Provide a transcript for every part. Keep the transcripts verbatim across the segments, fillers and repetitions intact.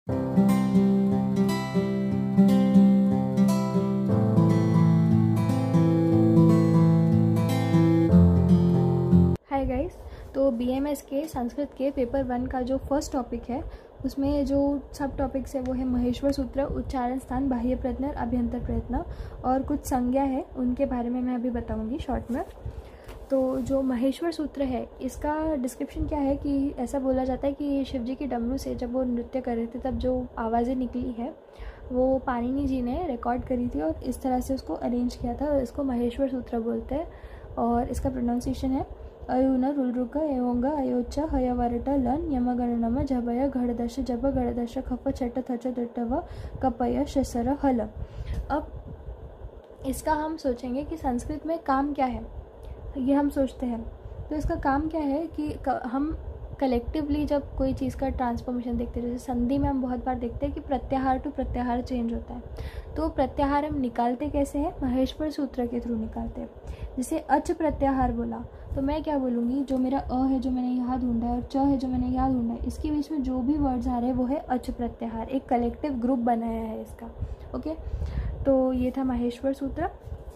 Hi guys, तो BMS के संस्कृत के पेपर वन का जो फर्स्ट टॉपिक है उसमें जो सब टॉपिक्स है वो है महेश्वर सूत्र, उच्चारण स्थान, बाह्य प्रयत्न और अभ्यंतर प्रयत्न, और कुछ संज्ञा है उनके बारे में मैं अभी बताऊंगी शॉर्ट में। तो जो महेश्वर सूत्र है इसका डिस्क्रिप्शन क्या है कि ऐसा बोला जाता है कि शिवजी की डमरू से जब वो नृत्य कर रहे थे तब जो आवाज़ें निकली है वो पाणिनि जी ने रिकॉर्ड करी थी और इस तरह से उसको अरेंज किया था और इसको महेश्वर सूत्र बोलते हैं। और इसका प्रोनाउंसिएशन है अयुन रुलरुक एवंग अयोच्च हयवरट लन यमगणनम झबय घड़दश जब घड़दश खप छट थच दटव कपय शसर हल। अब इसका हम सोचेंगे कि संस्कृत में काम क्या है, ये हम सोचते हैं। तो इसका काम क्या है कि हम कलेक्टिवली जब कोई चीज़ का ट्रांसफॉर्मेशन देखते हैं, जैसे संधि में हम बहुत बार देखते हैं कि प्रत्याहार टू प्रत्याहार चेंज होता है, तो प्रत्याहार हम निकालते कैसे हैं? महेश्वर सूत्र के थ्रू निकालते हैं। जैसे अच प्रत्याहार बोला तो मैं क्या बोलूँगी, जो मेरा अ है जो मैंने यहाँ ढूंढा है और च है जो मैंने यहाँ ढूंढा है, इसके बीच में जो भी वर्ड्स आ रहे हैं वो है अच प्रत्याहार। एक कलेक्टिव ग्रुप बनाया है इसका। ओके, तो ये था महेश्वर सूत्र।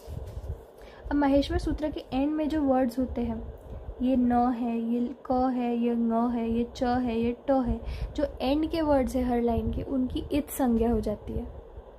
अब महेश्वर सूत्र के एंड में जो वर्ड्स होते हैं, ये न है, ये क है, ये ङ है, ये च है, ये ट है, जो एंड के वर्ड्स है हर लाइन के, उनकी इत संज्ञा हो जाती है।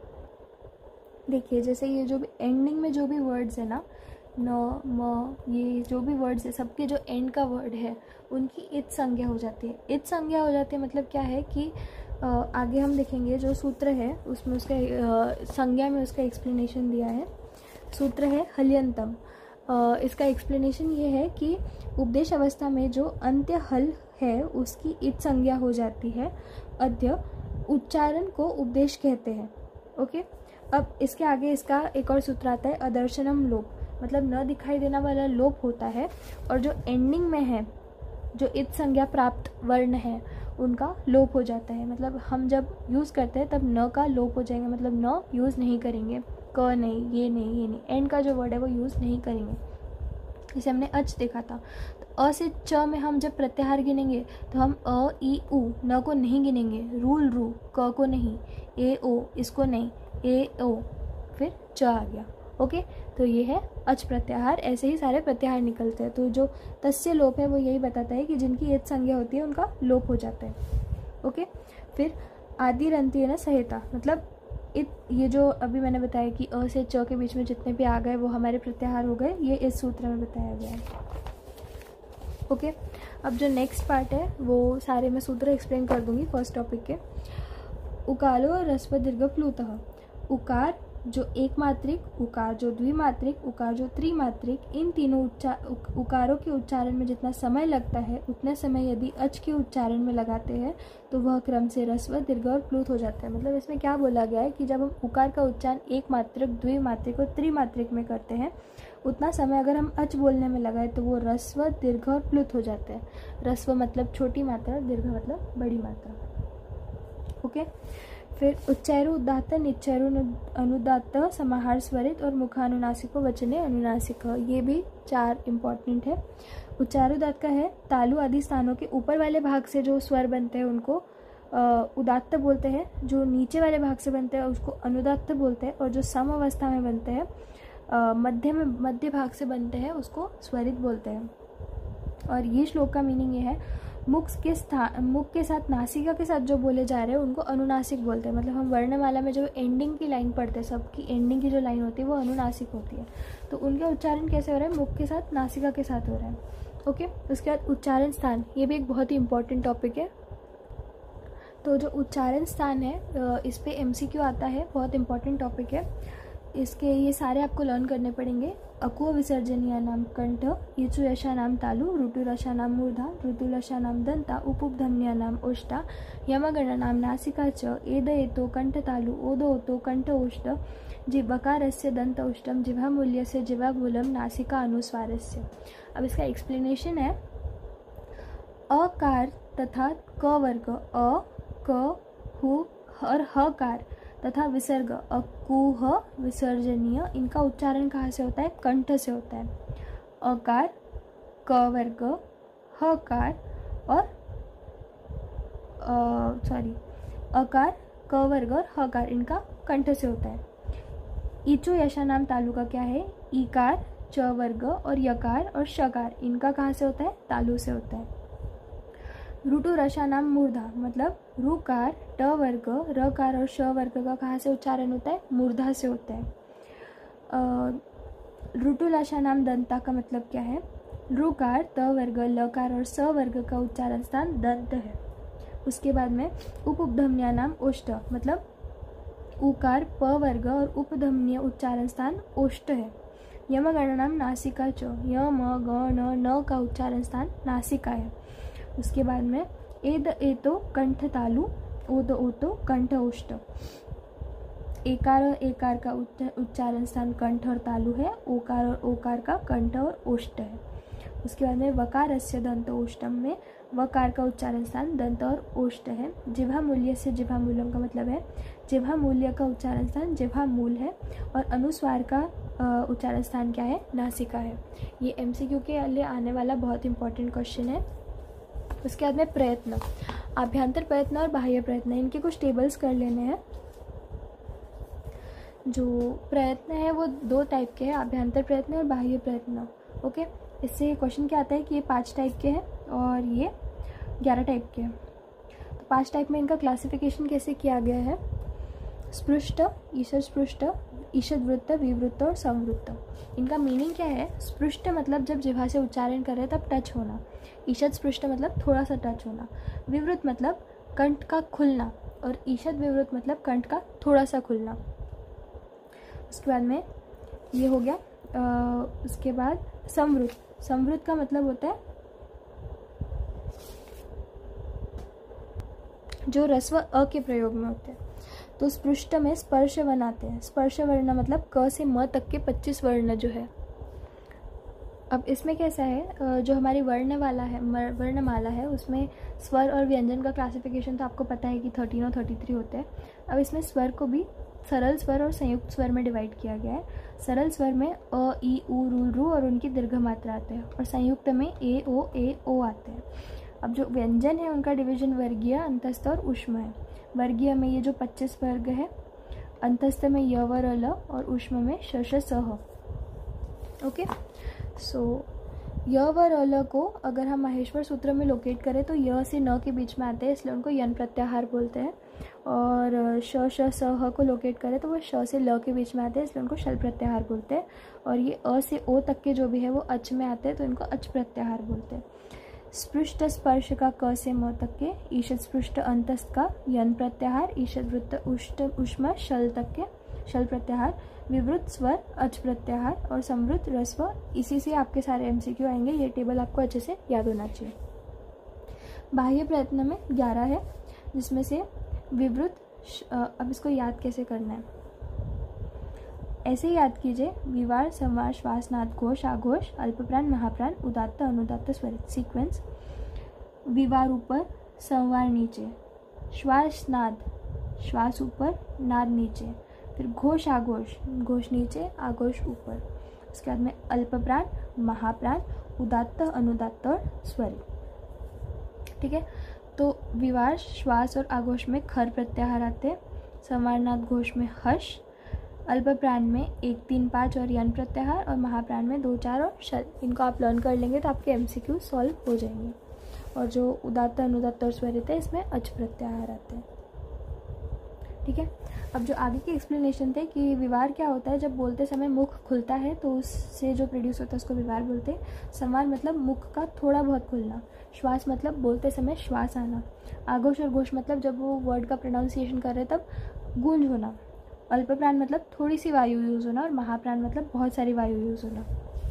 देखिए जैसे ये जो भी एंडिंग में जो भी वर्ड्स है ना, न म, ये जो भी वर्ड्स है सबके जो एंड का वर्ड है उनकी इत संज्ञा हो जाती है। इत संज्ञा हो जाती है मतलब क्या है कि आ, आगे हम देखेंगे जो सूत्र है उसमें उसका आ, संज्ञा में उसका एक्सप्लेनेशन दिया है। सूत्र है हल्यंतम। इसका एक्सप्लेनेशन ये है कि उपदेश अवस्था में जो अंत्य हल है उसकी इत संज्ञा हो जाती है। अद्य उच्चारण को उपदेश कहते हैं। ओके, अब इसके आगे इसका एक और सूत्र आता है अदर्शनम लोप, मतलब न दिखाई देना वाला लोप होता है, और जो एंडिंग में है जो इत संज्ञा प्राप्त वर्ण है उनका लोप हो जाता है। मतलब हम जब यूज़ करते हैं तब न का लोप हो जाएंगे, मतलब न यूज़ नहीं करेंगे, क नहीं, ये नहीं, ये नहीं, एंड का जो वर्ड है वो यूज़ नहीं करेंगे। इसे हमने अच देखा था। तो अ से च में हम जब प्रत्याहार गिनेंगे तो हम अ ई उ न को नहीं गिनेंगे, रूल रू क को नहीं, ए ओ इसको नहीं, ए ओ फिर च आ गया। ओके, तो ये है अच प्रत्याहार। ऐसे ही सारे प्रत्याहार निकलते हैं। तो जो तस्य लोप है वो यही बताता है कि जिनकी इत संज्ञा होती है उनका लोप हो जाता है। ओके, फिर आदि रंती है ना सहिता, मतलब इत ये जो अभी मैंने बताया कि अ से च के बीच में जितने भी आ गए वो हमारे प्रत्याहार हो गए, ये इस सूत्र में बताया गया है। ओके, अब जो नेक्स्ट पार्ट है वो सारे मैं सूत्र एक्सप्लेन कर दूंगी फर्स्ट टॉपिक के। उकारो ह्रस्व दीर्घ प्लुतः, उकार जो एक मात्रिक, उकार जो द्विमात्रिक, उकार जो त्रिमात्रिक, इन तीनों उच्चार उकारों के उच्चारण में जितना समय लगता है उतने समय यदि अच के उच्चारण में लगाते हैं तो वह क्रम से ह्रस्व दीर्घ और प्लुत हो जाता है। मतलब इसमें क्या बोला गया है कि जब हम उकार का उच्चारण एक मात्रिक, द्विमात्रिक और त्रिमात्रिक में करते हैं उतना समय अगर हम अच बोलने में लगाए तो वो ह्रस्व दीर्घ और प्लुत हो जाते हैं। ह्रस्व मतलब छोटी मात्रा, दीर्घ मतलब बड़ी मात्रा। ओके, फिर उच्चारो उदात्त, निच्चारो अनुदात्त, समाहार स्वरित और मुखानुनासिको वचने अनुनासिक, ये भी चार इंपॉर्टेंट है। उच्चारोदात्त का है तालु आदि स्थानों के ऊपर वाले भाग से जो स्वर बनते हैं उनको उदात्त बोलते हैं, जो नीचे वाले भाग से बनते हैं उसको अनुदात्त बोलते हैं, और जो सम अवस्था में बनते हैं मध्य में मध्य भाग से बनते हैं उसको स्वरित बोलते हैं। और ये श्लोक का मीनिंग ये है मुख के स्थान मुख के साथ नासिका के साथ जो बोले जा रहे हैं उनको अनुनासिक बोलते हैं। मतलब हम वर्णमाला में जो एंडिंग की लाइन पढ़ते हैं, सबकी एंडिंग की जो लाइन होती है वो अनुनासिक होती है, तो उनका उच्चारण कैसे हो रहा है? मुख के साथ नासिका के साथ हो रहा है। ओके, उसके बाद उच्चारण स्थान, ये भी एक बहुत ही इंपॉर्टेंट टॉपिक है। तो जो उच्चारण स्थान है इस पे एमसीक्यू आता है, बहुत इंपॉर्टेंट टॉपिक है। इसके ये सारे आपको लर्न करने पड़ेंगे। अकुह विसर्जनीय नाम कंठ, ईचुयशा नाम तालु, ऋतुरशा नाम मूर्धा, ऋतुलशा नाम दंता, उपउपधमनीय नाम ओष्टा, यमगण नाम नासिका च, एद एतो कंठ तालु, ओदो ओतो कंठ ओष्ट, जिह्वकारस्य दंत ओष्टम, जिह्वामूल्यस्य जिह्वामूलम, नासिका अनुस्वारस्य। अब इसका एक्सप्लेनेशन है अकार तथा क वर्ग अ, क, हु और हकार तथा विसर्ग अकुह विसर्जनीय, इनका उच्चारण कहाँ से होता है? कंठ से होता है। अकार, क वर्ग, हकार और सॉरी अकार, क वर्ग और हकार इनका कंठ से होता है। ईचो यशानाम तालु का क्या है, ईकार, च वर्ग और यकार और शकार इनका कहाँ से होता है, तालु से होता है। रुटु रसानाम मूर्धा मतलब रुकार, ट वर्ग, रकार और श वर्ग का कहाँ से उच्चारण होता है, मूर्धा से होता है। रुटु लशानाम दंता का मतलब क्या है, रुकार, त वर्ग, लकार और स वर्ग का उच्चारण स्थान दंत है। उसके बाद में उपधमनिया नाम ओष्ठ मतलब उकार, प वर्ग और उपधमनीय उच्चारण स्थान ओष्ठ है। यमगण नाम नासिका च, यम ग न न का उच्चारण स्थान नासिका है। उसके बाद में एद एतो कंठ तालु, ओद ओतो कंठ ओष्ठ। एकार और एकार का उच्चारण स्थान कंठ और तालु है, ओकार और ओकार का कंठ और ओष्ठ है। उसके बाद में वकारस्य दंत ओष्ठम में वकार का उच्चारण स्थान दंत और ओष्ठ है। जिह्वा मूल्य से जिह्वा मूलम का मतलब है जिह्वा मूल्य का उच्चारण स्थान जिह्वा मूल है और अनुस्वार का उच्चारण स्थान क्या है, नासिका है। ये एमसीक्यू के लिए आने वाला बहुत इंपॉर्टेंट क्वेश्चन है। उसके बाद में प्रयत्न, आभ्यंतर प्रयत्न और बाह्य प्रयत्न, इनके कुछ टेबल्स कर लेने हैं। जो प्रयत्न है वो दो टाइप के हैं, आभ्यंतर प्रयत्न और बाह्य प्रयत्न। ओके, इससे क्वेश्चन क्या आता है कि ये पांच टाइप के हैं और ये ग्यारह टाइप के हैं। तो पांच टाइप में इनका क्लासिफिकेशन कैसे किया गया है, स्पृष्ट, ईषद स्पृष्ट, ईषद वृत्त, विवृत्त और संवृत्त। इनका मीनिंग क्या है, स्पृष्ट मतलब जब जिह्वा से उच्चारण करें तब टच होना, ईषद स्पृष्ट मतलब थोड़ा सा टच होना, विवृत्त मतलब कंठ का खुलना और ईषद विवृत्त मतलब कंठ का थोड़ा सा खुलना। उसके बाद में ये हो गया। आ, उसके बाद संवृत्त, संवृत्त का मतलब होता है जो रस्व अ के प्रयोग में होते हैं। तो स्पृष्ट में स्पर्श वर्ण आते हैं, स्पर्श वर्ण मतलब क से म तक के पच्चीस वर्ण जो है। अब इसमें कैसा है, जो हमारी वर्ण वाला है वर्णमाला है उसमें स्वर और व्यंजन का क्लासिफिकेशन तो आपको पता है कि थर्टीन और थर्टी थ्री होते हैं। अब इसमें स्वर को भी सरल स्वर और संयुक्त स्वर में डिवाइड किया गया है। सरल स्वर में अ, ई, उ, रु, रु और उनकी दीर्घ मात्रा आते हैं और संयुक्त में ए, ओ, ए, ओ आते हैं। अब जो व्यंजन है उनका डिवीजन वर्गीय, अंतस्थ और उष्म है। वर्गीय में ये जो पच्चीस वर्ग है, अंतस्थ में य, व, र, ल और उष्म में श, श, स, ह। ओके, सो य, व, र, ल को अगर हम माहेश्वर सूत्र में लोकेट करें तो य से न के बीच में आते हैं, इसलिए उनको यन प्रत्याहार बोलते हैं। और श, श, स, ह को लोकेट करें तो वो श से ल के बीच में आते हैं, इसलिए उनको शल प्रत्याहार बोलते हैं। और ये अ से ओ तक के जो भी है वो अच में आते हैं तो इनको अच प्रत्याहार बोलते हैं। स्पृष्ट स्पर्श का क से म तक के, ईषद स्पृष्ट अंतस्थ का यन प्रत्याहार, ईषद वृत्त उष्ट उष्म शल तक के शल प्रत्याहार, विवृत स्वर अच प्रत्याहार और संवृत रस्व। इसी से आपके सारे एमसीक्यू आएंगे, ये टेबल आपको अच्छे से याद होना चाहिए। बाह्य प्रयत्न में ग्यारह है, जिसमें से विवृत, अब इसको याद कैसे करना है, ऐसे याद कीजिए, विवार, संवार, श्वास, नाद, घोष, आघोष, अल्पप्राण, महाप्राण, उदात्त, अनुदात्त, स्वरित सीक्वेंस। विवार ऊपर, संवार नीचे, श्वास नाद, श्वास ऊपर, नाद नीचे, फिर घोष आघोष, घोष नीचे, आघोष ऊपर। उसके बाद में अल्पप्राण, महाप्राण, उदात्त, अनुदात्त और स्वरित। ठीक है, तो विवार, श्वास और आघोष में खर प्रत्याहार आते हैं, संवार, नाद, घोष में हर्ष, अल्प प्राण में एक, तीन, पाँच और यन प्रत्याहार और महाप्राण में दो, चार और शल। इनको आप लर्न कर लेंगे तो आपके एमसीक्यू सॉल्व हो जाएंगे। और जो उदात्त, अनुदात्त और स्वरित है इसमें अच प्रत्याहार आते हैं। ठीक है, अब जो आगे की एक्सप्लेनेशन थे कि विवार क्या होता है, जब बोलते समय मुख खुलता है तो उससे जो प्रोड्यूस होता है उसको विवार बोलते हैं। संवार मतलब मुख का थोड़ा बहुत खुलना, श्वास मतलब बोलते समय श्वास आना, आघोष और घोष मतलब जब वो वर्ड का प्रोनाउंसिएशन कर रहे तब गूंज होना, अल्पप्राण मतलब थोड़ी सी वायु यूज होना और महाप्राण मतलब बहुत सारी वायु यूज होना।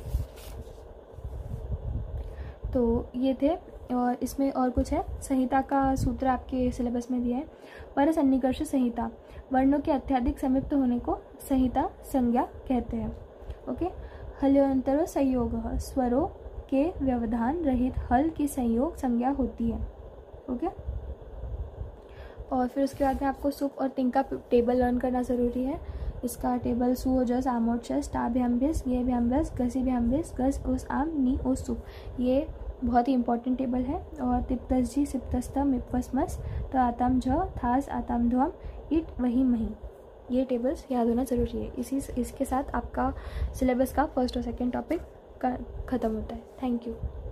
तो ये थे, और इसमें और कुछ है। संहिता का सूत्र आपके सिलेबस में दिया है। पर सन्निकर्ष संहिता, वर्णों के अत्यधिक समीप्त होने को संहिता संज्ञा कहते हैं। ओके, हल्योंतरो संयोग, स्वरों के व्यवधान रहित हल की संयोग संज्ञा होती है। ओके, और फिर उसके बाद में आपको सुप और तिंग का टेबल लर्न करना ज़रूरी है। इसका टेबल सु हो जस, आम और चस, टा भी अम्बिस, ये भी अम्बस, गसी भी अम्बिस, गस उस आम, नी उस सुप, ये बहुत ही इंपॉर्टेंट टेबल है। और तिप्तस जी, सिप्तस्तम, मिप्वस मस, तो आताम झ, थास आताम ध्वम, ईट वही मही। ये टेबल्स याद होना ज़रूरी है। इसी इसके साथ आपका सिलेबस का फर्स्ट और सेकंड टॉपिक ख़त्म होता है। Thank you.